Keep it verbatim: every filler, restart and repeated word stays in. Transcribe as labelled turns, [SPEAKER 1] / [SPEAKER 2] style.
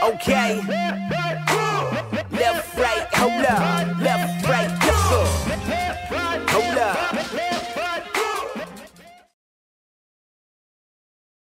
[SPEAKER 1] Okay. Left, right, hold up. Left, right, let's go. Hold up.